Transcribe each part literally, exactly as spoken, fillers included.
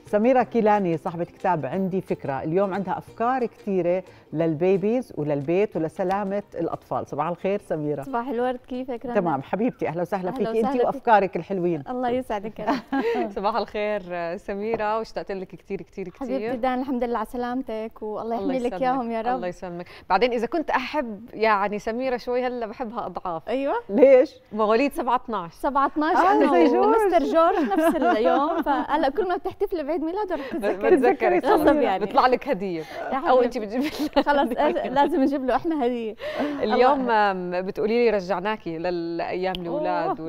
سميرة كيلاني صاحبة كتاب عندي فكرة، اليوم عندها أفكار كثيرة للبيبيز وللبيت ولسلامة الأطفال. صباح الخير سميرة. صباح الورد، كيفك رنا؟ تمام حبيبتي، أهلا وسهلا فيك أنت وسهلا وأفكارك الحلوين. الله يسعدك يا رب. صباح الخير سميرة، واشتقت لك كثير كثير كثير. حبيبتي دان، الحمد لله على سلامتك والله يحمي لك اياهم يا رب. الله يسلمك. بعدين إذا كنت أحب يعني سميرة شوي هلا بحبها أضعاف. أيوه ليش؟ مواليد سبعة اثنعش سبعة اثنعش آه أنا زي جورج. ومستر جورج نفس اليوم، فهلا كل ما بتحتفلي بعيد ميلاده رح تتذكري. بتذكري غصب يعني. بيطلع لك هدية أو أنت بتجيبي خلص لازم نجيب له إحنا هدية. اليوم بتقولي لي رجعناكي للأيام الأولاد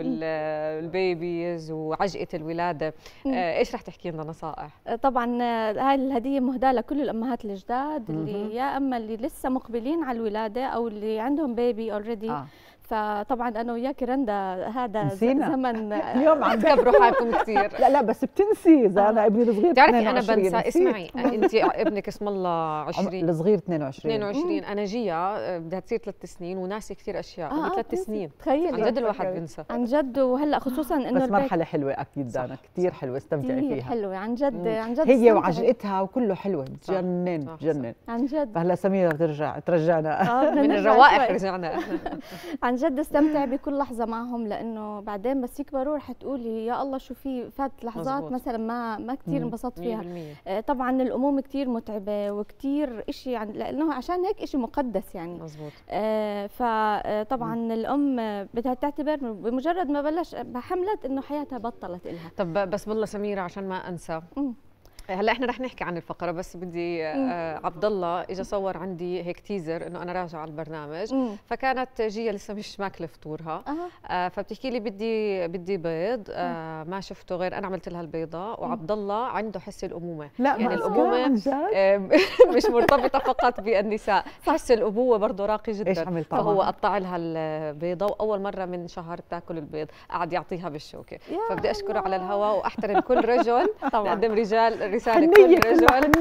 والبيبيز وعجقة الولادة، إيش رح تحكي لنا نصائح؟ طبعا هاي الهدية مهداة لكل الأمهات الجداد اللي يا أما اللي لسه مقبلين على الولادة أو اللي عندهم بيبي اوريدي. آه. فطبعا انا وياك رندا هذا نسينا. زمن اليوم عم تكبروا حالكم كثير. لا لا بس بتنسي اذا انا ابني الصغير بتعرفي انا بنسى. اسمعي انت ابنك اسم الله عشرين، الصغير اثنين وعشرين اثنين وعشرين، انا جيا بدها تصير ثلاث سنين وناسي كثير اشياء. آه ثلاث سنين تخيل عن جد الواحد بنسى عن جد. وهلا خصوصا انه بس مرحله حلوه اكيد دانا، كثير حلوه استمتعي فيها. حلوه عن جد عن جد هي وعجقتها وكله حلوه، تجنن تجنن عن جد. فهلا سميرة بترجع ترجعنا آه من الروائح رجعنا. عن جد استمتع بكل لحظه معهم، لانه بعدين بس يكبروا رح تقولي يا الله شو في فات لحظات مزبوط. مثلا ما ما كثير انبسطت فيها. آه طبعا الاموم كثير متعبه وكثير شيء يعني، لانه عشان هيك شيء مقدس يعني. مزبوط. آه فطبعا مم. الام بدها تعتبر بمجرد ما بلش حملت انه حياتها بطلت إلها. طب بس والله سميرة عشان ما انسى، مم. هلا احنا رح نحكي عن الفقره، بس بدي آه عبد الله اجى صور عندي هيك تيزر انه انا راجعه على البرنامج. مم. فكانت جيا لسه مش ماكله فطورها. أه. آه فبتحكي لي بدي بدي بيض. آه ما شفته غير انا عملت لها البيضه، وعبد الله عنده حس الامومه. لا يعني الامومه آه مش مرتبطه فقط بالنساء، حس الابوه برضه راقي جدا. ايش عمل طبعا؟ فهو قطع لها البيضه، واول مره من شهر بتاكل البيض قعد يعطيها بالشوكه. فبدي اشكره على الهواء واحترم كل رجل. نقدم رجال رساله كل رجل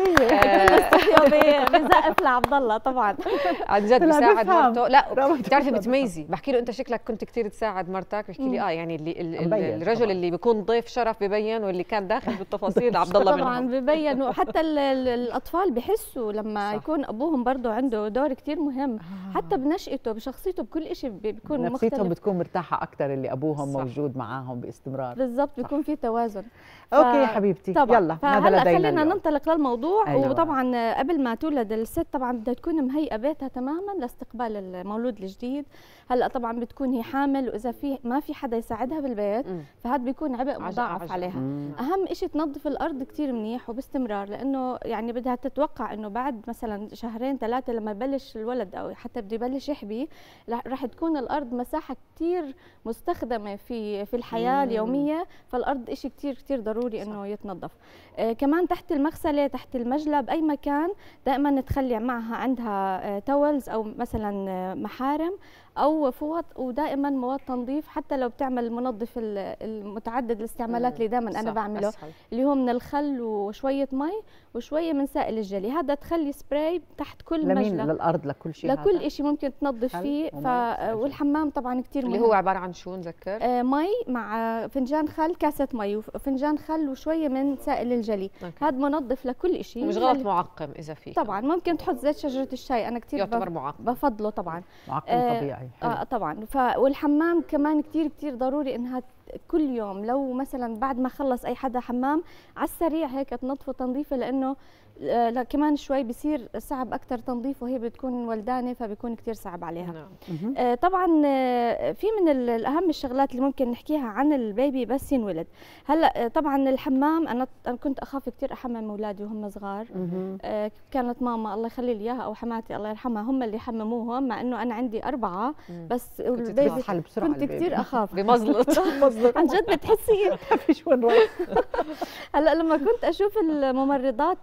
بزقف لعبد الله طبعا عن جد بيساعد مرته. لا بتعرفي بتميزي، بحكي له انت شكلك كنت كثير تساعد مرتك، بحكي لي اه يعني اللي الرجل طبعا. اللي بيكون ضيف شرف ببين، واللي كان داخل بالتفاصيل عبد الله طبعا ببين. وحتى الاطفال بحسوا لما صح. يكون ابوهم برضه عنده دور كثير مهم، آه. حتى بنشأته بشخصيته بكل شيء بيكون مختلف. نفسيتهم بتكون مرتاحه اكثر اللي ابوهم صح. موجود معاهم باستمرار. بالضبط بيكون في توازن. ف... اوكي حبيبتي طبعا. يلا هلا خلينا ننطلق للموضوع. أيوة. وطبعا قبل ما تولد الست طبعا بدها تكون مهيئه بيتها تماما لاستقبال المولود الجديد. هلا طبعا بتكون هي حامل، واذا في ما في حدا يساعدها بالبيت فهذا بيكون عبء مضاعف عليها. مم. اهم شيء تنظف الارض كثير منيح وباستمرار، لانه يعني بدها تتوقع انه بعد مثلا شهرين ثلاثه لما يبلش الولد او حتى بده يبلش يحبي راح تكون الارض مساحه كثير مستخدمه في في الحياه مم. اليوميه، فالارض شيء كثير كثير ضروري انه يتنظف. آه كمان تحت المغسله تحت المجلى باي مكان دائما تخلي معها عندها آه تولز او مثلا آه محارم او فوط، ودائما مواد تنظيف، حتى لو بتعمل المنظف المتعدد الاستعمالات اللي دائما انا بعمله أسهل. اللي هو من الخل وشويه مي وشويه من سائل الجلي. هذا تخلي سبراي تحت كل مجلى للارض لكل شيء، لكل شيء ممكن تنظف فيه. ف... والحمام طبعا كثير مهم، اللي هو عباره عن شو نذكر؟ آه مي مع فنجان خل، كاسه مي وفنجان خل وشويه من سائل الجلي. هذا منظف لكل شيء، مش غلط معقم اذا في طبعا. ممكن تحط زيت شجره الشاي، انا كثير يعتبر معقم بفضله طبعا، معقم آه طبيعي. اه طبعا. ف والحمام كمان كثير كثير ضروري انها كل يوم لو مثلا بعد ما خلص اي حدا حمام على السريع هيك تنظفه تنظيفه، لانه آه كمان شوي بصير صعب اكثر تنظيفه وهي بتكون ولدانه، فبيكون كثير صعب عليها. نعم. آه طبعا آه في من الاهم الشغلات اللي ممكن نحكيها عن البيبي بس ينولد. هلا آه طبعا الحمام انا انا كنت اخاف كثير احمم اولادي وهم صغار. آه كانت ماما الله يخلي لي اياها او حماتي الله يرحمها هم اللي حمموهم، مع انه انا عندي اربعه بس البيبي كنت كثير اخاف بمزلط عن جد بتحسي فيش وين رايح. هلا لما كنت اشوف الممرضات في المستشفى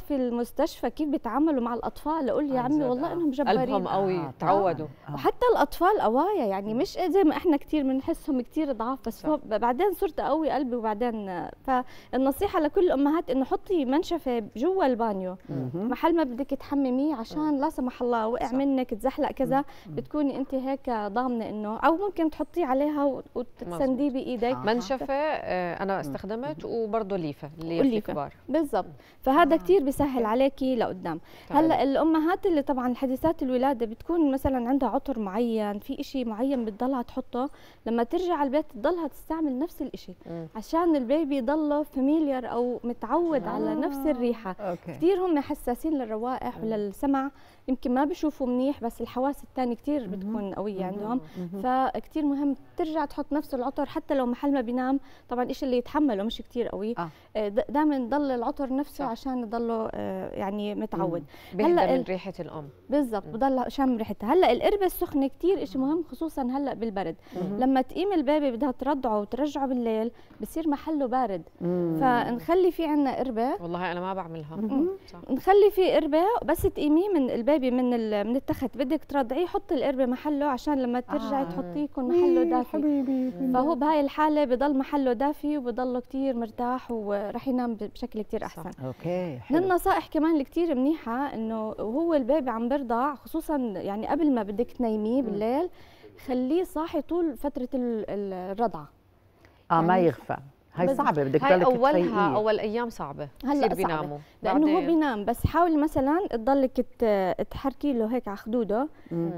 المستشفى كيف بيتعاملوا مع الاطفال، اقول يا عمي والله انهم جبارين، قلبهم قوي آه تعودوا آه. وحتى الاطفال قوايا يعني مش زي ما احنا كثير بنحسهم كثير ضعاف، بس هو بعدين صرت قوي قلبي. وبعدين فالنصيحه لكل الامهات انه حطي منشفه جوا البانيو محل ما بدك تحمميه، عشان لا سمح الله وقع منك تزحلق كذا، بتكوني انت هيك ضامنه انه، او ممكن تحطيه عليها وتسنديه بايدك. منشفه آه انا استخدمت، وبرضه ليفه اللي هي الكبار بالضبط. فهذا آه. كثير بيسهل عليكي لقدام. هلا الامهات اللي طبعا حديثات الولاده بتكون مثلا عندها عطر معين، في شيء معين بتضلها تحطه، لما ترجع على البيت تضلها تستعمل نفس الشيء عشان البيبي يضله فاميليار او متعود آه. على نفس الريحه. كثير هم حساسين للروائح وللسمع، يمكن ما بيشوفوا منيح بس الحواس الثانيه كثير بتكون قويه عندهم، فكثير مهم ترجع تحط نفس العطر حتى لو محل ما بينام. طبعا الشيء اللي يتحمله مش كثير قوي آه. دائما يضل العطر نفسه صح. عشان يضله آه يعني متعود. هلا من ريحه الام بالضبط، بضل شام ريحتها. هلا القربه السخنه كثير شيء مهم، خصوصا هلا بالبرد. مم. لما تقيم البيبي بدها ترضعه وترجعه بالليل بصير محله بارد، مم. فنخلي في عندنا قربه. والله انا ما بعملها صح. نخلي في قربه بس تقيميه من البيبي من من التخت، بدك ترضعيه حطي القربه محله عشان لما ترجعي آه. تحطيه يكون محله دافي حبيبي. فهو بهاي الحاله بضل محله دافي وبضله كثير مرتاح ورح ينام بشكل كثير احسن. صح. اوكي حلو. من النصائح كمان اللي كثير منيحه انه وهو البيبي عم برضع، خصوصا يعني قبل ما بدك تنيميه بالليل، خليه صاحي طول فتره الرضعه اه يعني ما يغفى. هاي صعبه، بدك تضلك اولها اول ايام صعبه هلا بيناموا لانه هو بينام، بس حاولي مثلا تضلك تحركي له هيك على خدوده،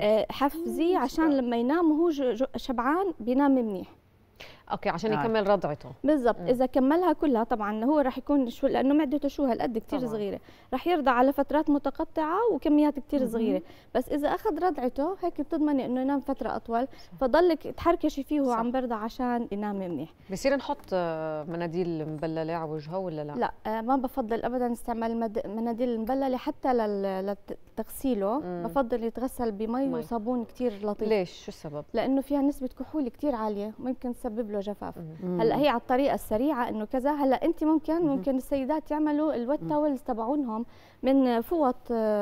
حفزيه عشان لما ينام وهو شبعان بينام منيح. اوكي عشان آه. يكمل رضعته بالضبط. اذا كملها كلها طبعا هو راح يكون شو، لانه معدته شو هالقد كثير صغيره، راح يرضع على فترات متقطعه وكميات كثير صغيره، بس اذا اخذ رضعته هيك بتضمني انه ينام فتره اطول، فضلك تحركشي فيه وهو عم برضع عشان ينام منيح. بصير نحط مناديل مبلله على وجهه ولا لا؟ لا ما بفضل ابدا استعمال مناديل مبلله حتى لتغسيله، بفضل يتغسل بمي وصابون كثير لطيف. ليش؟ شو السبب؟ لانه فيها نسبه كحول كثير عاليه ممكن تسبب له جفاف. هلا هي على الطريقه السريعه انه كذا. هلا انت ممكن ممكن السيدات يعملوا الويت تاولز تبعونهم من فوط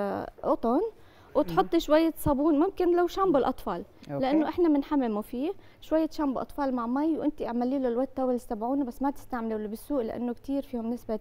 قطن وتحطي شويه صابون، ممكن لو شامبو الاطفال أوكي. لانه احنا بنحممه فيه شويه شامبو اطفال مع مي، وانت اعملي له الويت تاولز تبعونه، بس ما تستعملوا اللي بالسوق لانه كثير فيهم نسبه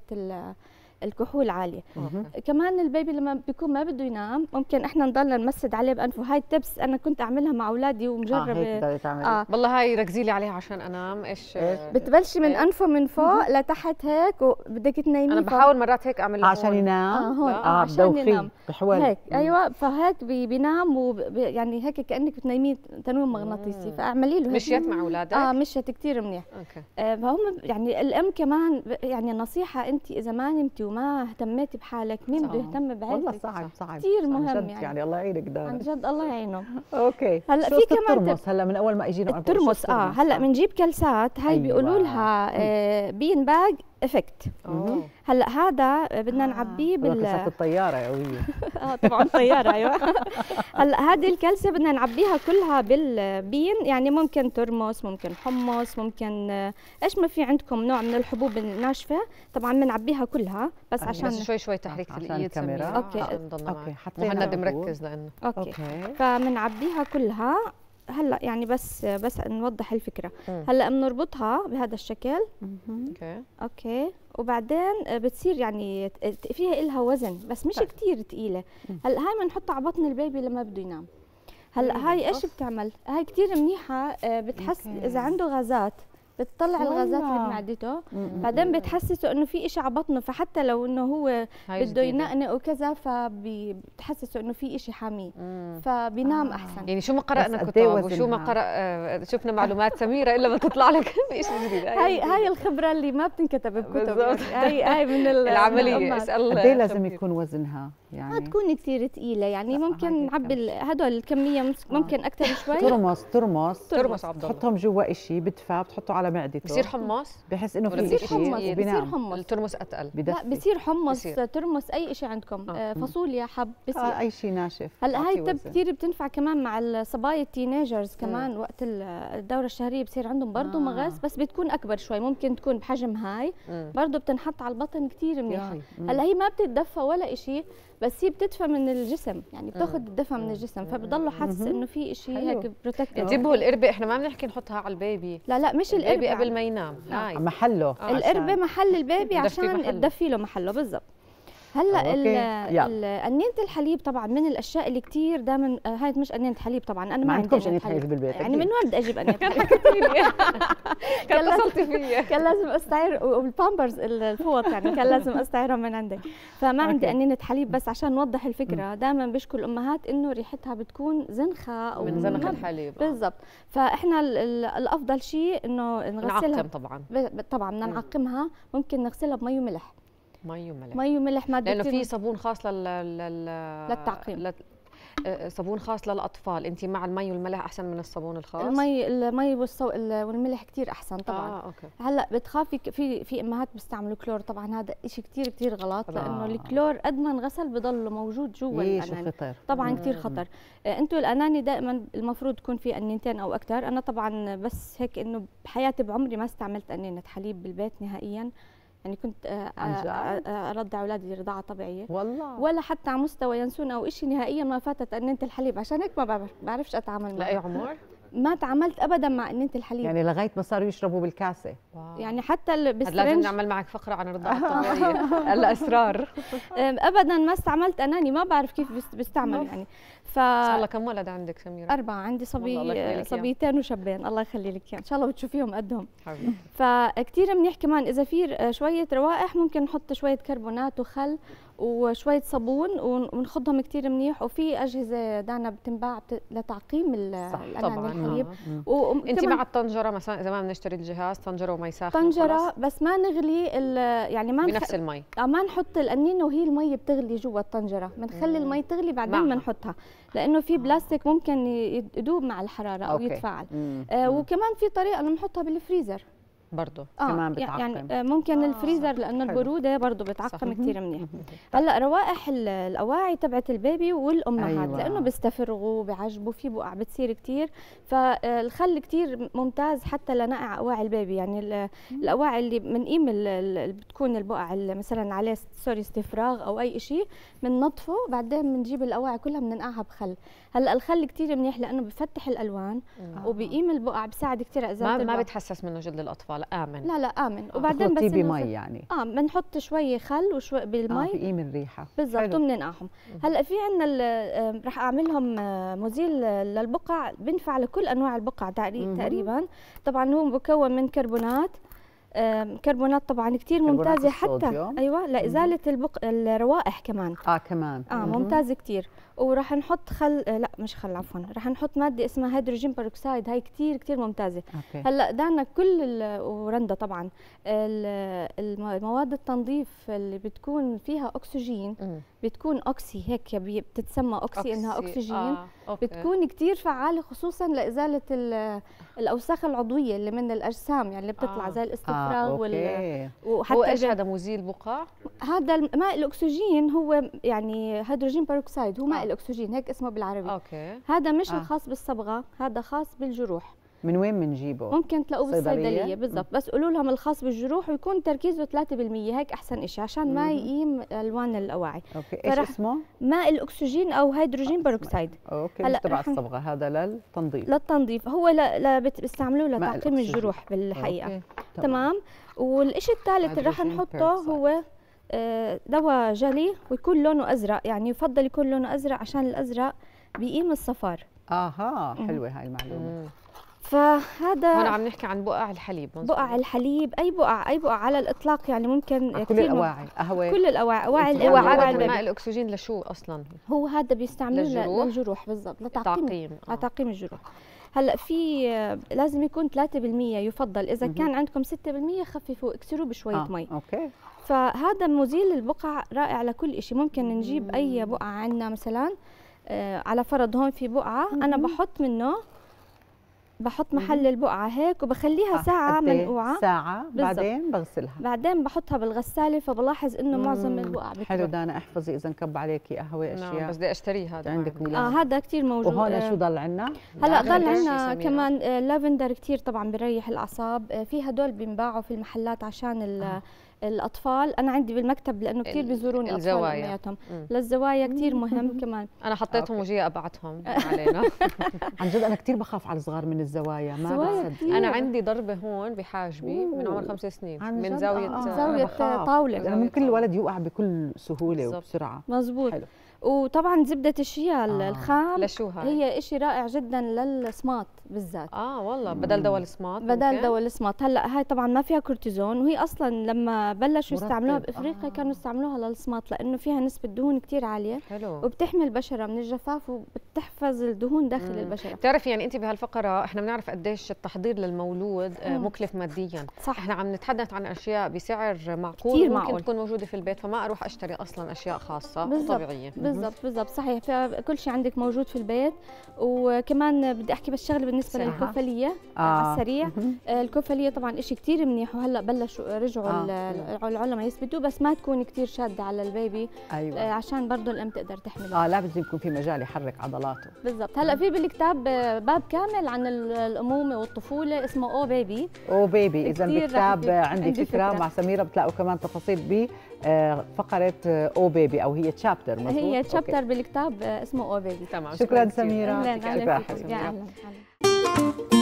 الكحول عاليه. مم. كمان البيبي لما بيكون ما بده ينام ممكن احنا نضلنا نمسد عليه بانفه. هاي التبس انا كنت اعملها مع اولادي ومجربه. اه, آه. والله هاي ركزي لي عليها عشان انام. ايش بتبلشي من انفه من فوق لتحت هيك وبدك تنيميه. انا بحاول مرات هيك اعمل عشان ينام. اه هون آه عشان ينام بحول هيك. ايوه فهيك بي بينام وب يعني هيك كانك بتنيميه تنويم مغناطيسي، فاعملي له مشيت مع اولادك؟ اه مشيت كثير منيح. اوكي. آه فهم يعني الام كمان يعني نصيحه، انت اذا ما نمتي وما اهتميتي بحالك مين بده يهتم بعيلتك؟ والله صعب صعب كثير مهم يعني. يعني الله يعينك دار عن جد الله يعينه. اوكي. هلا في كمان الترمس. هلا من اول ما اجينا الترمس اه هلا بنجيب كلسات هاي. أيوة. بيقولوا لها آه بين باج افكت. هلا هذا بدنا آه. نعبيه بال كلسات الطياره يا قويه. اه طبعا طياره ايوه. هلا هذه الكلسه بدنا نعبيها كلها بالبين، يعني ممكن ترمس، ممكن حمص، ممكن ايش ما في عندكم نوع من الحبوب الناشفه، طبعا بنعبيها كلها بس آه. عشان بس شوي شوي تحريك الايد الكاميرا. اوكي اوكي مهند مركز لانه اوكي, أوكي. فبنعبيها كلها. هلا يعني بس بس نوضح الفكره. مم. هلا بنربطها بهذا الشكل. اوكي اوكي وبعدين بتصير يعني فيها إلها وزن بس مش طيب. كتير ثقيله. هلا هاي بنحطها على بطن البيبي لما بده ينام. هلا هاي ايش بتعمل؟ هاي كتير منيحه، بتحس أوكي. اذا عنده غازات بتطلع الغازات اللي بمعدته، بعدين بتحسسه انه في شيء على بطنه، فحتى لو انه هو بده ينقنق وكذا فبتحسسه انه في شيء حاميه فبينام آه. احسن. يعني شو ما قرانا كتب وشو ما قرأ آه شفنا معلومات سميره الا ما تطلع لك شيء جديد. هاي هاي الخبره اللي ما بتنكتب بكتب. يعني هاي هاي من العمليه. اسال قد ايه لازم يكون وزنها؟ يعني ما تكون كثير ثقيله، يعني ممكن نعبي هدول الكميه ممكن اكثر شوي. ترمس ترمس ترمس عبد الله تحطهم جوا شيء بدفى، بتحطوا على على معدته بصير حمص، بحس انه في بصير شيء حمص بصير حمص الترمس اتقل. لا بصير حمص ترمس اي شيء عندكم. آه. فاصوليا حب بصير آه اي شيء ناشف. هلا هاي تب كثير بتنفع كمان مع الصبايا التينيجرز كمان. مم. وقت الدوره الشهريه بصير عندهم برضه آه. مغص، بس بتكون اكبر شوي، ممكن تكون بحجم هاي برضه بتنحط على البطن كثير منيحه. هلا هي ما بتتدفى ولا شيء، بس هي بتدفى من الجسم، يعني بتاخذ الدفى من الجسم، فبضلوا حاسس انه في شيء هيك بروتكتيف. انتبهوا القربه احنا ما بنحكي نحطها على البيبي، لا لا مش القربه قبل ما ينام. هاي محله آه. القربه محل البيبي عشان تدفي له محله بالضبط. هلا قنينه الحليب طبعا من الاشياء اللي كثير دائما. هاي مش قنينه حليب طبعا، انا ما عندي قنينه حليب بالبيت، يعني من وين بدي اجيب قنينه حليب؟ كان اتصلتي فيي كان لازم استعير، والبامبرز الفوط يعني كان لازم استعيرهم من عندك. فما عندي قنينه حليب، بس عشان نوضح الفكره دائما بيشكوا الامهات انه ريحتها بتكون زنخه او من زنخ الحليب. بالضبط. فاحنا الافضل شيء انه نغسلها طبعا طبعا بدنا نعقمها. ممكن نغسلها بمي وملح، مي وملح مي وملح ماده، لانه في صابون خاص لل... لل... للتعقيم، لل... صابون خاص للاطفال. انت مع المي والملح احسن من الصابون الخاص؟ المي المي والصو... والملح كثير احسن طبعا. آه، أوكي. هلا بتخافي في في امهات بيستعملوا كلور، طبعا هذا شيء كثير كثير غلط. آه. لانه الكلور قد ما انغسل بضل موجود جوا الاناني، خطر طبعا كثير خطر. آه انتم الاناني دائما المفروض تكون في قنينتين او اكثر. انا طبعا بس هيك انه بحياتي بعمري ما استعملت قنينه حليب بالبيت نهائيا، يعني كنت ارضع اولادي رضاعه طبيعيه والله، ولا حتى على مستوى ينسون او شيء نهائيا ما فاتت قنينه الحليب. عشان هيك ما بعرف بعرفش اتعامل معها. لاي عمر؟ ما تعاملت ابدا مع قنينه الحليب، يعني لغايه ما صاروا يشربوا بالكاسه. واو. يعني حتى بالسرنج لازم نعمل معك فقره عن الرضاعه الطبيعيه. الاسرار. ابدا ما استعملت اناني، ما بعرف كيف بيستعمل يعني. ف صار الله كم ولد عندك سميره؟ أربعة. عندي صبي صبيتين وشابين، الله يخلي لك اياهم، ان شاء الله بتشوفيهم قدهم. حبيبي. فكتير منيح كمان اذا في شويه روائح ممكن نحط شويه كربونات وخل وشويه صابون ونخضهم كتير منيح. وفي اجهزه دانا بتنباع لتعقيم الاناني الحليب. آه. انت مع الطنجره مثلا اذا ما بنشتري الجهاز طنجره ومي ساخنه؟ طنجره بس ما نغلي يعني ما بنفس المي، اه ما نحط القنينه وهي المي بتغلي جوا الطنجره، بنخلي المي تغلي بعدين بنحطها، لانه في بلاستيك ممكن يدوب مع الحراره او أوكي. يتفاعل. آه وكمان في طريقه انه نحطها بالفريزر برضه آه كمان بتعقم. يعني ممكن آه الفريزر لانه البروده برضه بتعقم كثير منيح. هلا روائح الاواعي تبعت البيبي والامهات أيوة. لانه بيستفرغوا بيعجبوا في بقع بتصير كثير، فالخل كثير ممتاز حتى لنقع اواعي البيبي. يعني الاواعي اللي بنقيم اللي بتكون البقع اللي مثلا عليه سوري استفراغ او اي شيء بننظفه، بعدين بنجيب الاواعي كلها بننقعها بخل. هلا الخل كثير منيح لانه بفتح الالوان آه. وبيقيم البقع، بيساعد كثير على ازاله ما, ما بتحسس منه جلد الاطفال. آمن. لا لا آمن. وبعدين بس بمي يعني اه بنحط شوي خل وشوي بالمي اه بقيم الريحه بالضبط وبننقعهم. هلا في عندنا رح اعملهم مزيل للبقع بنفع لكل انواع البقع تقريبا. طبعا هو مكون من كربونات كربونات طبعا كثير ممتازه حتى ايوه لازاله البق... الروائح كمان. اه كمان اه ممتازه كثير. وراح نحط خل لا مش خل عفوا راح نحط ماده اسمها هيدروجين بيروكسيد، هاي كثير كثير ممتازه. أوكي. هلا دانا كل ورندا طبعا المواد التنظيف اللي بتكون فيها اكسجين م. بتكون اوكسي هيك بتتسمى اوكسي, أوكسي. انها اكسجين آه. بتكون كثير فعاله خصوصا لازاله الاوساخ العضويه اللي من الاجسام يعني اللي بتطلع آه. زي الاستفراغ آه. وال وحتى هو ايش هذا مزيل بقع؟ هذا ماء الاكسجين هو يعني هيدروجين بيروكسيد هو ماء آه. الاكسجين هيك اسمه بالعربي. اوكي. هذا مش آه. الخاص بالصبغه، هذا خاص بالجروح. من وين بنجيبه؟ ممكن تلاقوه بالصيدليه بالضبط، بس قولوا لهم الخاص بالجروح ويكون تركيزه ثلاثة بالمية هيك احسن شيء عشان ما يقيم الوان الاواعي. اوكي. ايش اسمه؟ ماء الاكسجين او هيدروجين بيروكسيد. اوكي. هلا تبع الصبغه، هذا للتنظيف. للتنظيف هو لا, لا بيستعملوه لتعقيم الجروح بالحقيقه. أوكي. تمام. والشيء الثالث اللي رح نحطه هو دواء جلي ويكون لونه ازرق، يعني يفضل يكون لونه ازرق عشان الازرق بيقيم الصفار. اها حلوه هاي المعلومه. فهذا هون عم نحكي عن بقع الحليب. بقع الحليب، اي بقع اي بقع على الاطلاق يعني ممكن كل الاواعي قهوه كل الاواعي اواعي هو عاده ماء الاكسجين لشو اصلا؟ هو هذا بيستعملوه للجروح, للجروح بالضبط لتعقيم لتعقيم الجروح. هلا في لازم يكون ثلاثة بالمية يفضل، اذا كان عندكم ستة بالمية خففوا اكسروه بشويه آه. مي. اوكي. فهذا مزيل البقع رائع لكل شيء. ممكن نجيب مم. اي بقعه عندنا مثلا آه على فرض هون في بقعه مم. انا بحط منه بحط محل البقعه هيك وبخليها ساعه منقوعه. ساعه بعدين بغسلها، بعدين بحطها بالغساله، فبلاحظ انه معظم البقع بتروح. حلو دانا، احفظي اذا نكب عليكي قهوه اشياء. نعم بس بدي اشتريها هذا عندك ميلاد. اه هذا كثير موجود. وهون شو ضل عندنا؟ هلا ضل عندنا كمان لافندر كثير طبعا بريح الاعصاب. في هدول بينباعوا في المحلات عشان آه. الاطفال. انا عندي بالمكتب لانه كثير بيزوروني الاطفال بيناتهم للزوايا كثير مهم كمان. انا حطيتهم وجاي ابعتهم علينا. عن جد انا كثير بخاف على الصغار من الزوايا، ما بصدق. انا عندي ضربه هون بحاجبي من عمر خمس سنين من زاويه آه. زاويه طاوله، لانه ممكن الولد يوقع بكل سهوله وبسرعه. مزبوط. حلو. وطبعا زبده الشيا آه. الخام لشو هاي؟ هي شيء رائع جدا للصمات بالذات. اه والله بدل دواء الصمات. بدل دواء الصمات. هلا هاي طبعا ما فيها كورتيزون، وهي اصلا لما بلشوا يستعملوها بافريقيا آه. كانوا يستعملوها للصمات لانه فيها نسبه دهون كثير عاليه. حلو. وبتحمي البشره من الجفاف وبتحفظ الدهون داخل مم. البشره. بتعرفي يعني انت بهالفقره احنا بنعرف قديش التحضير للمولود مم. مكلف ماديا. صح. احنا عم نتحدث عن اشياء بسعر معقول كثير ممكن معقول تكون موجوده في البيت، فما اروح اشتري اصلا اشياء خاصه وطبيعيه. بالضبط بالضبط صحيح. كل شيء عندك موجود في البيت. وكمان بدي احكي بس شغله بالنسبه للكفليه آه. على السريع. آه. الكفليه طبعا شيء كثير منيح، وهلا بلشوا رجعوا آه. العلماء يثبتوا، بس ما تكون كثير شاده على البيبي. أيوة. آه عشان برضه الام تقدر تحمله. اه لازم يكون في مجال يحرك عضلاته. بالضبط. هلا في بالكتاب باب كامل عن الامومه والطفوله اسمه او بيبي. او بيبي اذا بالكتاب عندي, عندي فكره, فكرة مع سميره بتلاقوا كمان تفاصيل ب فقره او بيبي او هي تشابتر. مظبوط هي تشابتر بالكتاب اسمه او بيبي. تمام. شكرا سميره. شكرا.